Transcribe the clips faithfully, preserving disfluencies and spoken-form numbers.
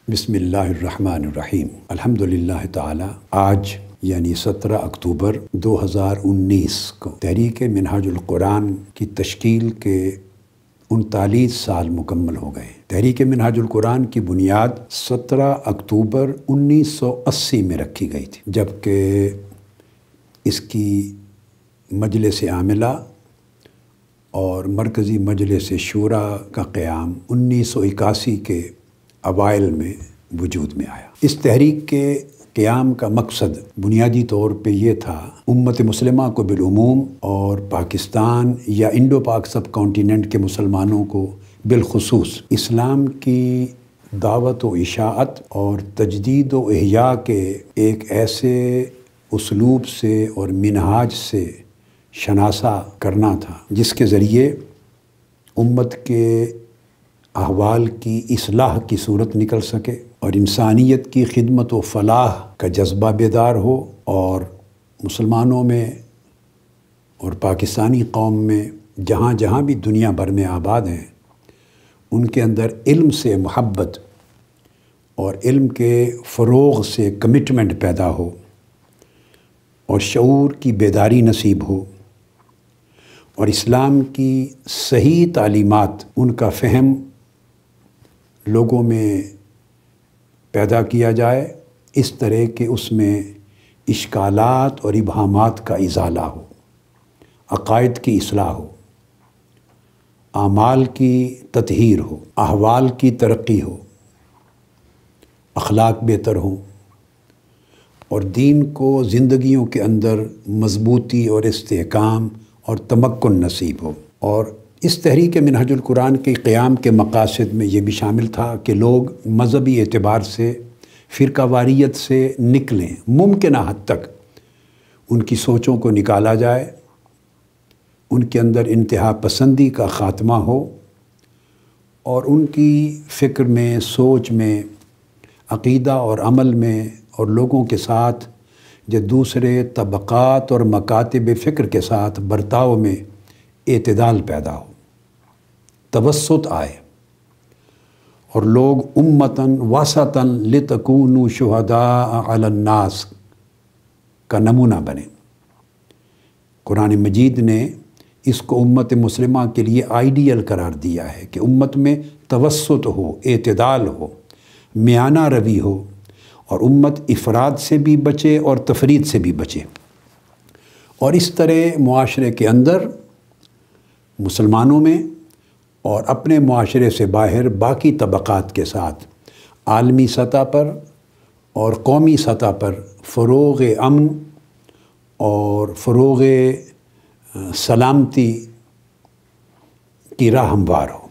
بسم اللہ الرحمن الرحیم۔ الحمدللہ تعالی آج یعنی سترہ اکتوبر دو ہزار انیس کو تحریک منہاج القرآن کی تشکیل کے انتالیس سال مکمل ہو گئے۔ تحریک منہاج القرآن کی بنیاد سترہ اکتوبر انیس سو اسی میں رکھی گئی تھی، جبکہ اس کی مجلس عاملہ اور مرکزی مجلس شورا کا قیام انیس سو اکاسی کے اوائل میں وجود میں آیا۔ اس تحریک کے قیام کا مقصد بنیادی طور پہ یہ تھا امت مسلمہ کو بالعموم اور پاکستان یا انڈو پاک سب کانٹیننٹ کے مسلمانوں کو بالخصوص اسلام کی دعوت و اشاعت اور تجدید و احیاء کے ایک ایسے اسلوب سے اور منہاج سے شناسا کرنا تھا جس کے ذریعے امت کے احوال کی اصلاح کی صورت نکل سکے اور انسانیت کی خدمت و فلاح کا جذبہ بیدار ہو، اور مسلمانوں میں اور پاکستانی قوم میں جہاں جہاں بھی دنیا بھر میں آباد ہیں ان کے اندر علم سے محبت اور علم کے فروغ سے کمٹمنٹ پیدا ہو اور شعور کی بیداری نصیب ہو، اور اسلام کی صحیح تعلیمات ان کا فہم لوگوں میں پیدا کیا جائے، اس طرح کہ اس میں اشکالات اور ابہامات کا ازالہ ہو، عقائد کی اصلاح ہو، اعمال کی تطہیر ہو، احوال کی ترقی ہو، اخلاق بہتر ہوں، اور دین کو زندگیوں کے اندر مضبوطی اور استحکام اور تمکن نصیب ہو۔ اور اس تحریک منہاج القرآن کے قیام کے مقاصد میں یہ بھی شامل تھا کہ لوگ مذہبی اعتبار سے فرقہ واریت سے نکلیں، ممکنہ حد تک ان کی سوچوں کو نکالا جائے، ان کے اندر انتہا پسندی کا خاتمہ ہو، اور ان کی فکر میں، سوچ میں، عقیدہ اور عمل میں اور لوگوں کے ساتھ جو دوسرے طبقات اور مکاتب فکر کے ساتھ برتاؤ میں اعتدال پیدا ہو، توسط آئے، اور لوگ امتاً وسطاً لتکونوا شہداء علی الناس کا نمونہ بنے۔ قرآن مجید نے اس کو امت مسلمہ کے لیے آئیڈیل قرار دیا ہے کہ امت میں توسط ہو، اعتدال ہو، میانہ روی ہو، اور امت افراد سے بھی بچے اور تفرید سے بھی بچے، اور اس طرح معاشرے کے اندر مسلمانوں میں اور اپنے معاشرے سے باہر باقی طبقات کے ساتھ عالمی سطح پر اور قومی سطح پر فروغ امن اور فروغ سلامتی کی راہ ہموار ہو۔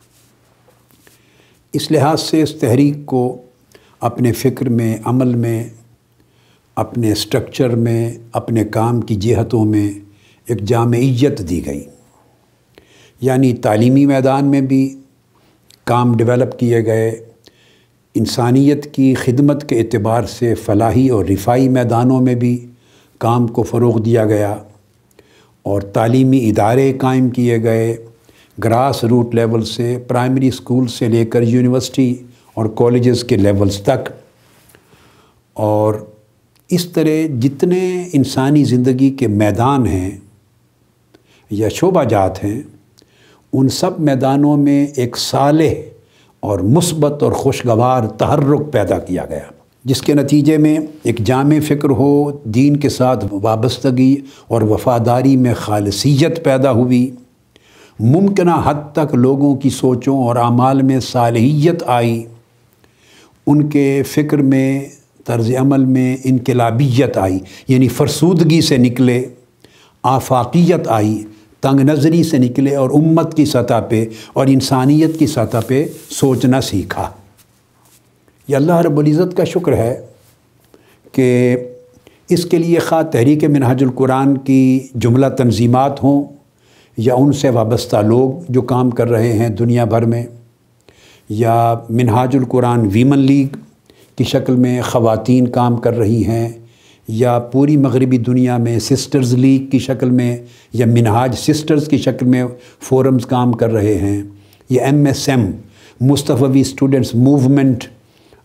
اس لحاظ سے اس تحریک کو اپنے فکر میں، عمل میں، اپنے سٹرکچر میں، اپنے کام کی جہتوں میں ایک جامعیت دی گئی، یعنی تعلیمی میدان میں بھی کام ڈیولپ کیے گئے، انسانیت کی خدمت کے اعتبار سے فلاحی اور رفائی میدانوں میں بھی کام کو فروغ دیا گیا، اور تعلیمی ادارے قائم کیے گئے، گراس روٹ لیول سے، پرائمری اسکول سے لے کر یونیورسٹی اور کالجز کے لیولز تک، اور اس طرح جتنے انسانی زندگی کے میدان ہیں یا شعبہ جات ہیں ان سب میدانوں میں ایک صالح اور مثبت اور خوشگوار تحرک پیدا کیا گیا، جس کے نتیجے میں ایک جامع فکر ہو، دین کے ساتھ وابستگی اور وفاداری میں خالصیت پیدا ہوئی، ممکنہ حد تک لوگوں کی سوچوں اور اعمال میں صالحیت آئی، ان کے فکر میں، طرز عمل میں انقلابیت آئی، یعنی فرسودگی سے نکلے، آفاقیت آئی، تنگ نظری سے نکلے، اور امت کی سطح پہ اور انسانیت کی سطح پہ سوچنا سیکھا۔ یہ اللہ رب العزت کا شکر ہے کہ اس کے لیے خواہ تحریک منہاج القرآن کی جملہ تنظیمات ہوں یا ان سے وابستہ لوگ جو کام کر رہے ہیں دنیا بھر میں، یا منہاج القرآن ویمن لیگ کی شکل میں خواتین کام کر رہی ہیں، یا پوری مغربی دنیا میں سسٹرز لیگ کی شکل میں یا منہاج سسٹرز کی شکل میں فورمز کام کر رہے ہیں، یا M S M Mustafa students movement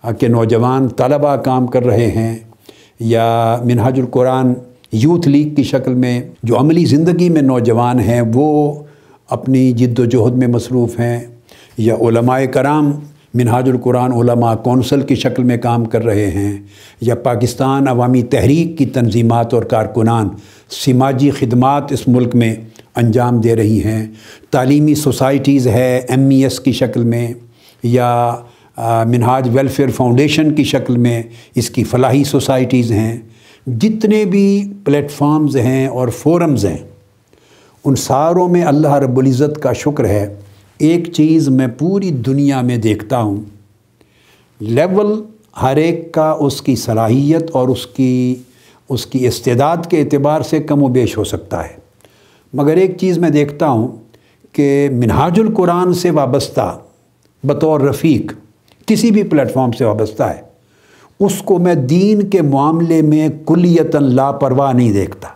کہ نوجوان طلبہ کام کر رہے ہیں، یا منہاج القرآن یوتھ لیگ کی شکل میں جو عملی زندگی میں نوجوان ہیں وہ اپنی جد و جہد میں مصروف ہیں، یا علماء کرام منہاج القرآن علماء کونسل کی شکل میں کام کر رہے ہیں، یا پاکستان عوامی تحریک کی تنظیمات اور کارکنان سماجی خدمات اس ملک میں انجام دے رہی ہیں، تعلیمی سوسائٹیز ہے ایم ای ایس کی شکل میں، یا منہاج ویلفیئر فاؤنڈیشن کی شکل میں اس کی فلاحی سوسائٹیز ہیں، جتنے بھی پلیٹ فارمز ہیں اور فورمز ہیں ان ساروں میں اللہ رب العزت کا شکر ہے، ایک چیز میں پوری دنیا میں دیکھتا ہوں، لیول ہر ایک کا اس کی صلاحیت اور اس کی اس کی استعداد کے اعتبار سے کم و بیش ہو سکتا ہے، مگر ایک چیز میں دیکھتا ہوں کہ منہاج القرآن سے وابستہ بطور رفیق کسی بھی پلیٹ فارم سے وابستہ ہے، اس کو میں دین کے معاملے میں کلیتاً لاپرواہ نہیں دیکھتا۔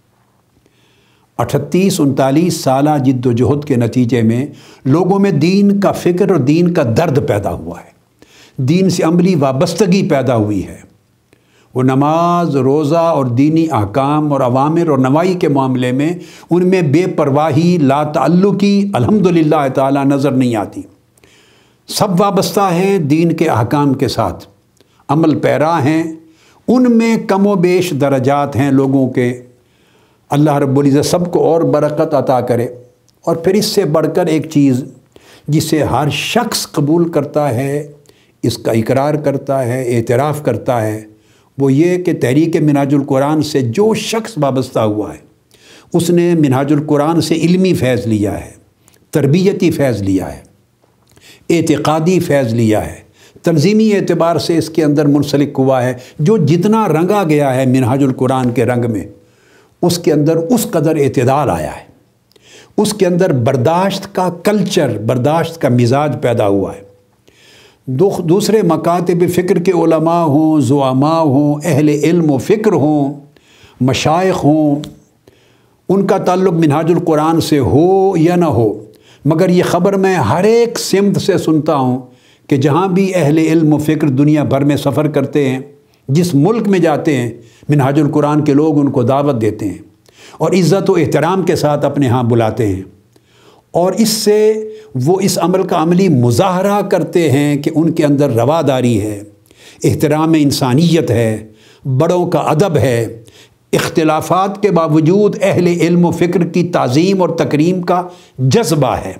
اٹھتیس انتالیس سالہ جد و جہد کے نتیجے میں لوگوں میں دین کا فکر اور دین کا درد پیدا ہوا ہے، دین سے عملی وابستگی پیدا ہوئی ہے، وہ نماز، روزہ اور دینی احکام اور اوامر اور نواہی کے معاملے میں ان میں بے پرواہی، لا تعلقی الحمدللہ تعالی نظر نہیں آتی۔ سب وابستہ ہیں دین کے احکام کے ساتھ، عمل پیرا ہیں، ان میں کم و بیش درجات ہیں لوگوں کے، اللہ رب العزت سب کو اور برکت عطا کرے۔ اور پھر اس سے بڑھ کر ایک چیز جسے ہر شخص قبول کرتا ہے، اس کا اقرار کرتا ہے، اعتراف کرتا ہے، وہ یہ کہ تحریک منہاج القرآن سے جو شخص وابستہ ہوا ہے اس نے منہاج القرآن سے علمی فیض لیا ہے، تربیتی فیض لیا ہے، اعتقادی فیض لیا ہے، تنظیمی اعتبار سے اس کے اندر منسلک ہوا ہے۔ جو جتنا رنگا گیا ہے منہاج القرآن کے رنگ میں، اس کے اندر اس قدر اعتدال آیا ہے، اس کے اندر برداشت کا کلچر، برداشت کا مزاج پیدا ہوا ہے۔ دوسرے مکاتب فکر کے علماء ہوں، زعماء ہوں، اہل علم و فکر ہوں، مشائخ ہوں، ان کا تعلق منہاج القرآن سے ہو یا نہ ہو، مگر یہ خبر میں ہر ایک سمت سے سنتا ہوں کہ جہاں بھی اہل علم و فکر دنیا بھر میں سفر کرتے ہیں، جس ملک میں جاتے ہیں، منہاج القرآن کے لوگ ان کو دعوت دیتے ہیں اور عزت و احترام کے ساتھ اپنے ہاں بلاتے ہیں، اور اس سے وہ اس عمل کا عملی مظاہرہ کرتے ہیں کہ ان کے اندر رواداری ہے، احترام انسانیت ہے، بڑوں کا ادب ہے، اختلافات کے باوجود اہل علم و فکر کی تعظیم اور تکریم کا جذبہ ہے۔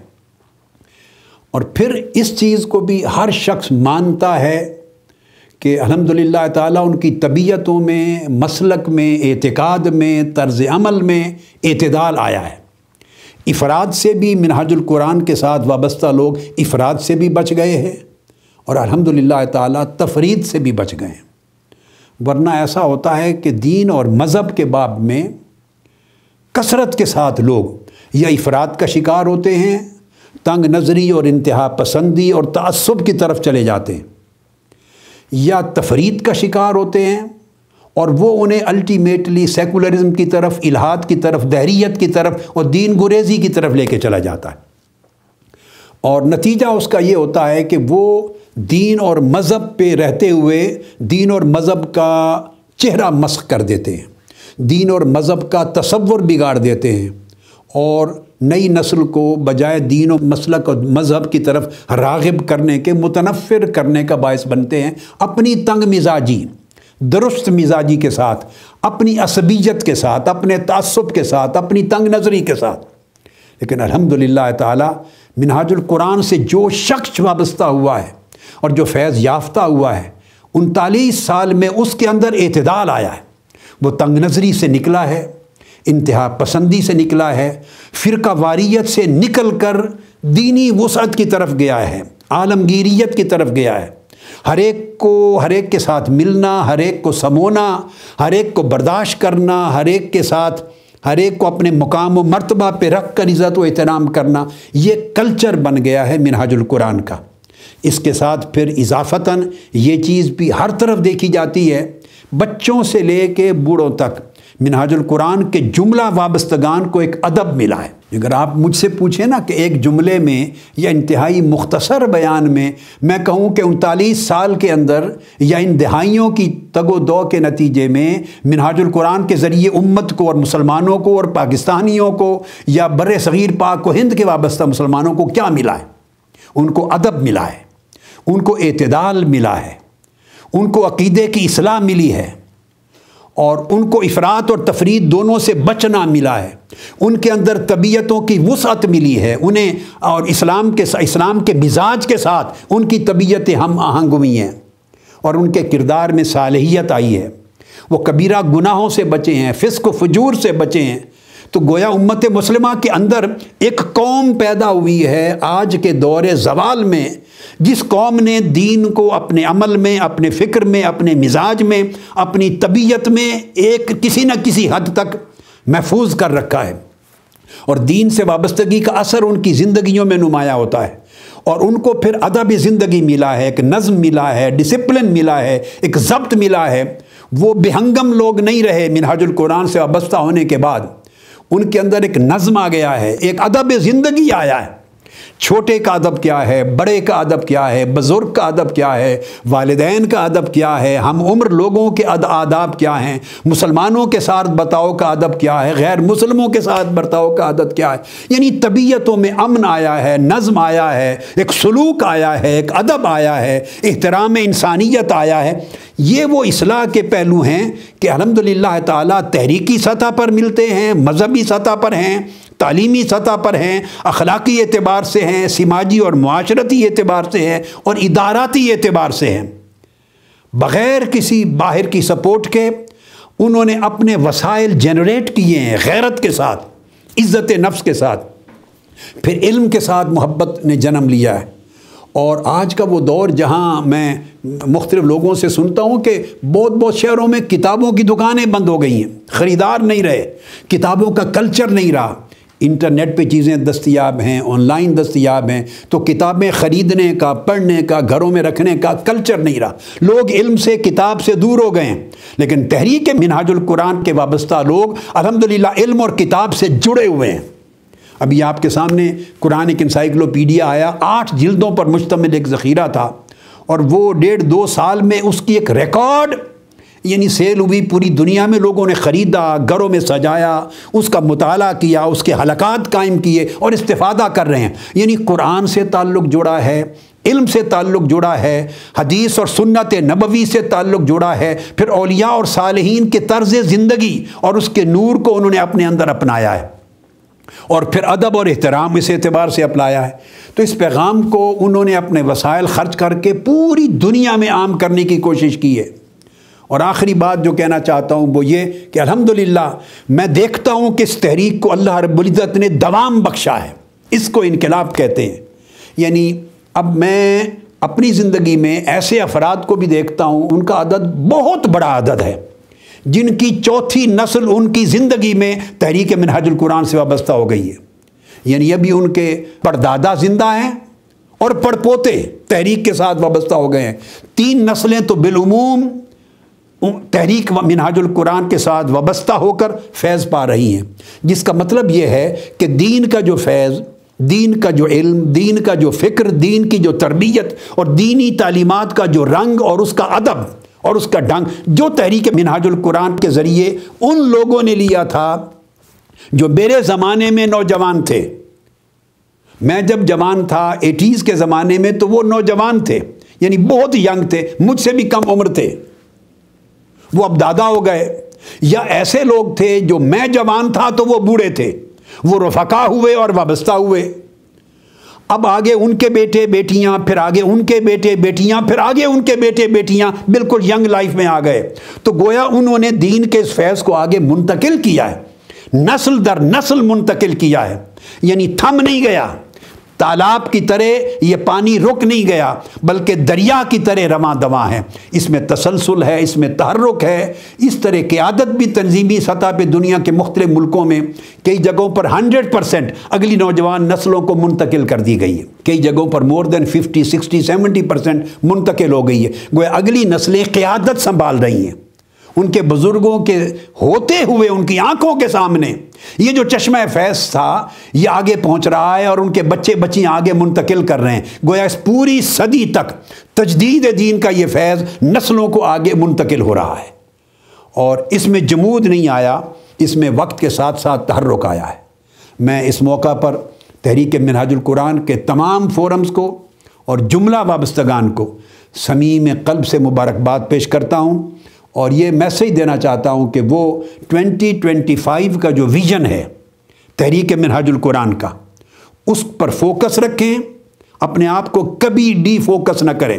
اور پھر اس چیز کو بھی ہر شخص مانتا ہے کہ الحمدللہ تعالیٰ ان کی طبیعتوں میں، مسلک میں، اعتقاد میں، طرز عمل میں اعتدال آیا ہے۔ افراد سے بھی منہاج القرآن کے ساتھ وابستہ لوگ افراد سے بھی بچ گئے ہیں، اور الحمدللہ تعالیٰ تفرید سے بھی بچ گئے ہیں، ورنہ ایسا ہوتا ہے کہ دین اور مذہب کے باب میں کثرت کے ساتھ لوگ یا افراد کا شکار ہوتے ہیں، تنگ نظری اور انتہا پسندی اور تعصب کی طرف چلے جاتے ہیں، یا تفرید کا شکار ہوتے ہیں اور وہ انہیں الٹیمیٹلی سیکولرزم کی طرف، الہاد کی طرف، دہریت کی طرف اور دین گریزی کی طرف لے کے چلا جاتا ہے، اور نتیجہ اس کا یہ ہوتا ہے کہ وہ دین اور مذہب پہ رہتے ہوئے دین اور مذہب کا چہرہ مسخ کر دیتے ہیں، دین اور مذہب کا تصور بگاڑ دیتے ہیں، اور نئی نسل کو بجائے دین و مسلک اور مذہب کی طرف راغب کرنے کے، متنفر کرنے کا باعث بنتے ہیں، اپنی تنگ مزاجی، درست مزاجی کے ساتھ، اپنی عصبیت کے ساتھ، اپنے تعصب کے ساتھ، اپنی تنگ نظری کے ساتھ۔ لیکن الحمدللہ تعالی منہاج القرآن سے جو شخص وابستہ ہوا ہے اور جو فیض یافتہ ہوا ہے، انتالیس سال میں اس کے اندر اعتدال آیا ہے، وہ تنگ نظری سے نکلا ہے، انتہا پسندی سے نکلا ہے، فرقہ واریت سے نکل کر دینی وسعت کی طرف گیا ہے، عالمگیریت کی طرف گیا ہے، ہر ایک کو ہر ایک کے ساتھ ملنا، ہر ایک کو سمونا، ہر ایک کو برداشت کرنا، ہر ایک کے ساتھ ہر ایک کو اپنے مقام و مرتبہ پہ رکھ کر عزت و احترام کرنا، یہ کلچر بن گیا ہے منہاج القرآن کا۔ اس کے ساتھ پھر اضافتاً یہ چیز بھی ہر طرف دیکھی جاتی ہے، بچوں سے لے کے بوڑھوں تک منہاج القرآن کے جملہ وابستگان کو ایک ادب ملا ہے۔ اگر آپ مجھ سے پوچھیں نا کہ ایک جملے میں یا انتہائی مختصر بیان میں میں کہوں کہ انتالیس سال کے اندر یا ان دہائیوں کی تگ و دو کے نتیجے میں منہاج القرآن کے ذریعے امت کو اور مسلمانوں کو اور پاکستانیوں کو یا بر صغیر پاک و ہند کے وابستہ مسلمانوں کو کیا ملا ہے؟ ان کو ادب ملا ہے، ان کو اعتدال ملا ہے، ان کو عقیدے کی اصلاح ملی ہے، اور ان کو افراط اور تفرید دونوں سے بچنا ملا ہے۔ ان کے اندر طبیعتوں کی وسعت ملی ہے انہیں، اور اسلام کے اسلام کے مزاج کے ساتھ ان کی طبیعتیں ہم آہنگ ہوئی ہیں، اور ان کے کردار میں صالحیت آئی ہے۔ وہ کبیرہ گناہوں سے بچے ہیں، فسق و فجور سے بچے ہیں۔ تو گویا امت مسلمہ کے اندر ایک قوم پیدا ہوئی ہے آج کے دور زوال میں، جس قوم نے دین کو اپنے عمل میں، اپنے فکر میں، اپنے مزاج میں، اپنی طبیعت میں ایک کسی نہ کسی حد تک محفوظ کر رکھا ہے، اور دین سے وابستگی کا اثر ان کی زندگیوں میں نمایاں ہوتا ہے، اور ان کو پھر ادب زندگی ملا ہے، ایک نظم ملا ہے، ڈسپلن ملا ہے، ایک ضبط ملا ہے۔ وہ بہنگم لوگ نہیں رہے منہاج القرآن سے وابستہ ہونے کے بعد، ان کے اندر ایک نظم آ گیا ہے، ایک ادب زندگی آیا ہے۔ چھوٹے کا ادب کیا ہے، بڑے کا ادب کیا ہے، بزرگ کا ادب کیا ہے، والدین کا ادب کیا ہے، ہم عمر لوگوں کے آداب کیا ہیں، مسلمانوں کے ساتھ برتاؤ کا ادب کیا ہے، غیر مسلموں کے ساتھ برتاؤ کا ادب کیا ہے۔ یعنی طبیعتوں میں امن آیا ہے، نظم آیا ہے، ایک سلوک آیا ہے، ایک ادب آیا ہے، احترام انسانیت آیا ہے۔ یہ وہ اصلاح کے پہلو ہیں کہ الحمدللہ تعالیٰ تحریکی سطح پر ملتے ہیں، مذہبی سطح پر ہیں، تعلیمی سطح پر ہیں، اخلاقی اعتبار سے ہیں، سماجی اور معاشرتی اعتبار سے ہیں، اور اداراتی اعتبار سے ہیں۔ بغیر کسی باہر کی سپورٹ کے انہوں نے اپنے وسائل جنریٹ کیے ہیں، غیرت کے ساتھ، عزت نفس کے ساتھ، پھر علم کے ساتھ محبت نے جنم لیا ہے۔ اور آج کا وہ دور جہاں میں مختلف لوگوں سے سنتا ہوں کہ بہت بہت شہروں میں کتابوں کی دکانیں بند ہو گئی ہیں، خریدار نہیں رہے، کتابوں کا کلچر نہیں رہا۔ انٹرنیٹ پہ چیزیں دستیاب ہیں، آن لائن دستیاب ہیں، تو کتابیں خریدنے کا، پڑھنے کا، گھروں میں رکھنے کا کلچر نہیں رہا۔ لوگ علم سے، کتاب سے دور ہو گئے ہیں۔ لیکن تحریک منہاج القرآن کے وابستہ لوگ الحمدللہ علم اور کتاب سے جڑے ہوئے ہیں۔ ابھی آپ کے سامنے قرآن ایک انسائکلوپیڈیا آیا، آٹھ جلدوں پر مشتمل ایک ذخیرہ تھا، اور وہ ڈیڑھ دو سال میں اس کی ایک ریکارڈ یعنی سیل ہوئی، پوری دنیا میں لوگوں نے خریدا، گھروں میں سجایا، اس کا مطالعہ کیا، اس کے حلقات قائم کیے اور استفادہ کر رہے ہیں۔ یعنی قرآن سے تعلق جڑا ہے، علم سے تعلق جڑا ہے، حدیث اور سنت نبوی سے تعلق جڑا ہے، پھر اولیاء اور صالحین کے طرز زندگی اور اس کے نور کو انہوں نے اپنے اندر اپنایا ہے، اور پھر ادب اور احترام اس اعتبار سے اپنایا ہے۔ تو اس پیغام کو انہوں نے اپنے وسائل خرچ کر کے پوری دنیا میں عام کرنے کی کوشش کی ہے۔ اور آخری بات جو کہنا چاہتا ہوں وہ یہ کہ الحمدللہ میں دیکھتا ہوں کہ اس تحریک کو اللہ رب العزت نے دوام بخشا ہے، اس کو انقلاب کہتے ہیں۔ یعنی اب میں اپنی زندگی میں ایسے افراد کو بھی دیکھتا ہوں، ان کا عدد بہت بڑا عدد ہے، جن کی چوتھی نسل ان کی زندگی میں تحریک منہاج القرآن سے وابستہ ہو گئی ہے۔ یعنی ابھی ان کے پردادا زندہ ہیں اور پڑپوتے تحریک کے ساتھ وابستہ ہو گئے ہیں۔ تین نسلیں تو بالعموم تحریک منہاج القرآن کے ساتھ وابستہ ہو کر فیض پا رہی ہیں، جس کا مطلب یہ ہے کہ دین کا جو فیض، دین کا جو علم، دین کا جو فکر، دین کی جو تربیت اور دینی تعلیمات کا جو رنگ اور اس کا ادب اور اس کا ڈھنگ جو تحریک منہاج القرآن کے ذریعے ان لوگوں نے لیا تھا جو میرے زمانے میں نوجوان تھے۔ میں جب جوان تھا ایٹیز کے زمانے میں تو وہ نوجوان تھے، یعنی بہت ینگ تھے، مجھ سے بھی کم عمر تھے، وہ اب دادا ہو گئے۔ یا ایسے لوگ تھے جو میں جوان تھا تو وہ بوڑھے تھے، وہ رفقا ہوئے اور وابستہ ہوئے۔ اب آگے ان کے بیٹے بیٹیاں، پھر آگے ان کے بیٹے بیٹیاں، پھر آگے ان کے بیٹے بیٹیاں بالکل ینگ لائف میں آ گئے۔ تو گویا انہوں نے دین کے اس فیض کو آگے منتقل کیا ہے، نسل در نسل منتقل کیا ہے، یعنی تھم نہیں گیا، تالاب کی طرح یہ پانی رک نہیں گیا، بلکہ دریا کی طرح رواں دواں ہے۔ اس میں تسلسل ہے، اس میں تحرک ہے۔ اس طرح قیادت بھی تنظیمی سطح پہ دنیا کے مختلف ملکوں میں کئی جگہوں پر ہنڈریڈ پرسنٹ اگلی نوجوان نسلوں کو منتقل کر دی گئی ہے، کئی جگہوں پر more than fifty sixty seventy percent منتقل ہو گئی ہے۔ گویا اگلی نسلیں قیادت سنبھال رہی ہیں، ان کے بزرگوں کے ہوتے ہوئے ان کی آنکھوں کے سامنے یہ جو چشمہ فیض تھا یہ آگے پہنچ رہا ہے، اور ان کے بچے بچیاں آگے منتقل کر رہے ہیں۔ گویا اس پوری صدی تک تجدید دین کا یہ فیض نسلوں کو آگے منتقل ہو رہا ہے، اور اس میں جمود نہیں آیا، اس میں وقت کے ساتھ ساتھ تحرک آیا ہے۔ میں اس موقع پر تحریک منہاج القرآن کے تمام فورمز کو اور جملہ وابستگان کو صمیم قلب سے مبارکباد پیش کرتا ہوں، اور یہ میسیج دینا چاہتا ہوں کہ وہ ٹوینٹی ٹوینٹی فائیو کا جو ویژن ہے تحریک منہاج القرآن کا، اس پر فوکس رکھیں، اپنے آپ کو کبھی ڈی فوکس نہ کریں۔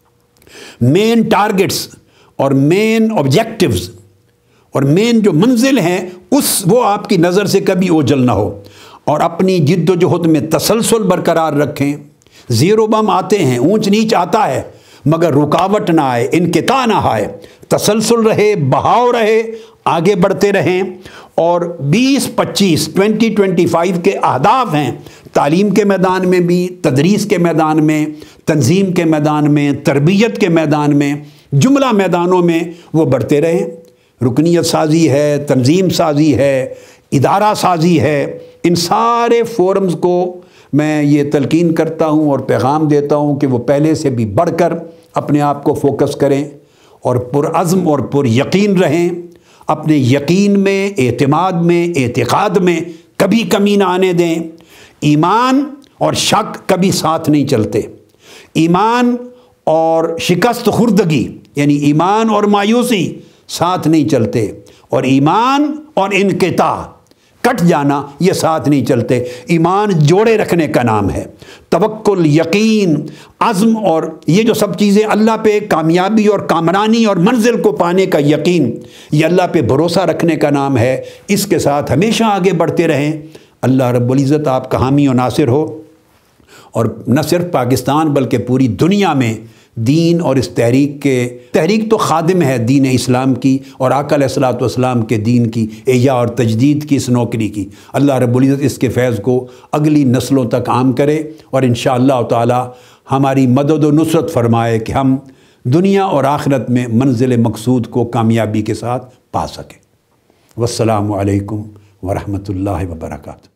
مین ٹارگٹس اور مین آبجیکٹیوز اور مین جو منزل ہیں اس وہ آپ کی نظر سے کبھی اوجھل نہ ہو، اور اپنی جد و جہد میں تسلسل برقرار رکھیں۔ زیرو بم آتے ہیں، اونچ نیچ آتا ہے، مگر رکاوٹ نہ آئے، انقطاع نہ آئے، تسلسل رہے، بہاؤ رہے، آگے بڑھتے رہیں۔ اور بیس پچیس ٹوینٹی ٹوینٹی فائیو کے اہداف ہیں، تعلیم کے میدان میں بھی، تدریس کے میدان میں، تنظیم کے میدان میں، تربیت کے میدان میں، جملہ میدانوں میں وہ بڑھتے رہیں۔ رکنیت سازی ہے، تنظیم سازی ہے، ادارہ سازی ہے، ان سارے فورمز کو میں یہ تلقین کرتا ہوں اور پیغام دیتا ہوں کہ وہ پہلے سے بھی بڑھ کر اپنے آپ کو فوکس کریں، اور پرعزم اور پر یقین رہیں۔ اپنے یقین میں، اعتماد میں، اعتقاد میں کبھی کمی نہ آنے دیں۔ ایمان اور شک کبھی ساتھ نہیں چلتے۔ ایمان اور شکست خوردگی یعنی ایمان اور مایوسی ساتھ نہیں چلتے، اور ایمان اور انقطاع کٹ جانا یہ ساتھ نہیں چلتے۔ ایمان جوڑے رکھنے کا نام ہے، توکل، یقین، عزم، اور یہ جو سب چیزیں اللہ پہ کامیابی اور کامرانی اور منزل کو پانے کا یقین، یہ اللہ پہ بھروسہ رکھنے کا نام ہے۔ اس کے ساتھ ہمیشہ آگے بڑھتے رہیں۔ اللہ رب العزت آپ کا حامی و ناصر ہو، اور نہ صرف پاکستان بلکہ پوری دنیا میں دین اور اس تحریک کے تحریک تو خادم ہے دین اسلام کی اور آقا علیہ الصلوۃ والسلام کے دین کی احیاء اور تجدید کی، اس نوکری کی۔ اللہ رب العزت اس کے فیض کو اگلی نسلوں تک عام کرے، اور انشاءاللہ تعالی ہماری مدد و نصرت فرمائے کہ ہم دنیا اور آخرت میں منزل مقصود کو کامیابی کے ساتھ پا سکیں۔ والسلام علیکم ورحمۃ اللہ وبرکاتہ۔